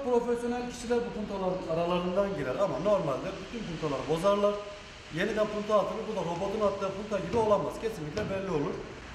Çok profesyonel kişiler bu puntoların aralarından girer ama normalde bütün puntoları bozarlar. Yeniden punto atılır. Bu da robotun attığı punta gibi olamaz. Kesinlikle belli olur.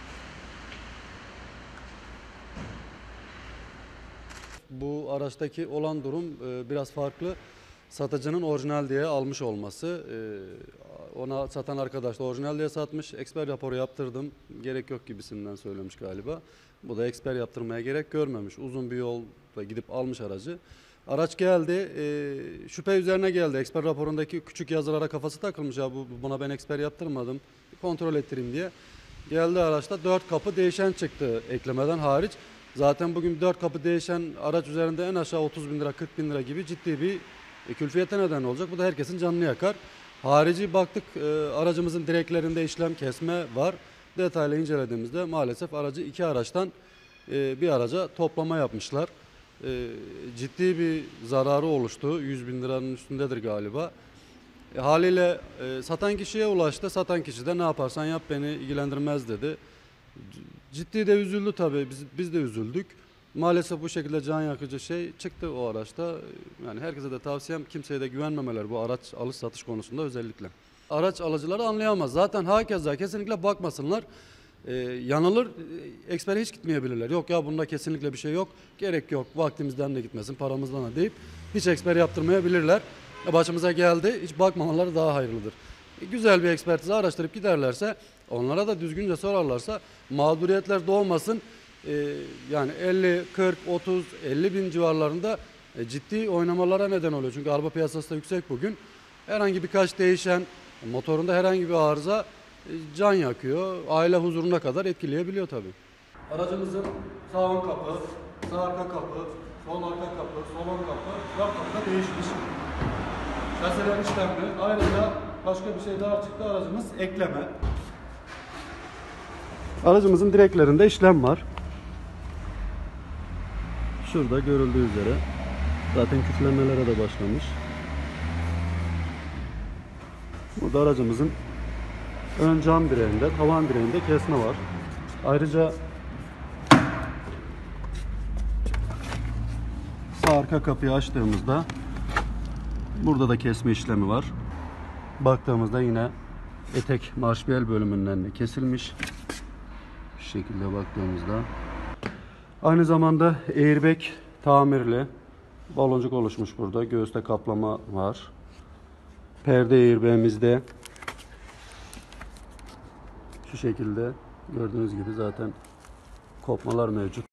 Bu araçtaki olan durum biraz farklı. Satıcının orijinal diye almış olması. Ona satan arkadaş da orijinal diye satmış. Eksper raporu yaptırdım. Gerek yok gibisinden söylemiş galiba. Bu da eksper yaptırmaya gerek görmemiş. Uzun bir yolda gidip almış aracı. Araç geldi. Şüphe üzerine geldi. Eksper raporundaki küçük yazılara kafası takılmış. Ya buna ben eksper yaptırmadım. Kontrol ettireyim diye. Geldi araçta 4 kapı değişen çıktı eklemeden hariç. Zaten bugün 4 kapı değişen araç üzerinde en aşağı 30 bin lira 40 bin lira gibi ciddi bir külfiyete neden olacak. Bu da herkesin canını yakar. Harici baktık aracımızın direklerinde işlem kesme var. Detaylı incelediğimizde maalesef aracı iki araçtan bir araca toplama yapmışlar. Ciddi bir zararı oluştu. 100 bin liranın üstündedir galiba. Haliyle satan kişiye ulaştı. Satan kişi de ne yaparsan yap beni ilgilendirmez dedi. Ciddi de üzüldü tabii. Biz de üzüldük. Maalesef bu şekilde can yakıcı şey çıktı o araçta. Yani herkese de tavsiyem kimseye de güvenmemeler bu araç alış satış konusunda özellikle. Araç alıcıları anlayamaz. Zaten hakeza kesinlikle bakmasınlar. Yanılır, ekspere hiç gitmeyebilirler. Yok ya bunda kesinlikle bir şey yok. Gerek yok. Vaktimizden de gitmesin, paramızdan da deyip hiç eksper yaptırmayabilirler. Başımıza geldi. Hiç bakmamaları daha hayırlıdır. Güzel bir ekspertize araştırıp giderlerse, onlara da düzgünce sorarlarsa mağduriyetler doğmasın. Yani 50, 40, 30, 50 bin civarlarında ciddi oynamalara neden oluyor. Çünkü araba piyasası da yüksek bugün. Herhangi birkaç değişen, motorunda herhangi bir arıza can yakıyor. Aile huzuruna kadar etkileyebiliyor tabii. Aracımızın sağ ön kapı, sağ arka kapı, sol arka kapı, sol ön kapı, dört kapı da değişmiş. Şasiler işlemli. Ayrıca başka bir şey daha çıktı. Aracımız ekleme. Aracımızın direklerinde işlem var. Şurada görüldüğü üzere. Zaten küflenmelere de başlamış. Burada aracımızın ön cam direğinde, tavan direğinde kesme var. Ayrıca sağ arka kapıyı açtığımızda burada da kesme işlemi var. Baktığımızda yine etek marşpiyel bölümünden kesilmiş. Şu şekilde baktığımızda. Aynı zamanda airbag tamirli. Baloncuk oluşmuş burada. Göğüste kaplama var. Perde airbag'imizde şu şekilde gördüğünüz gibi zaten kopmalar mevcut.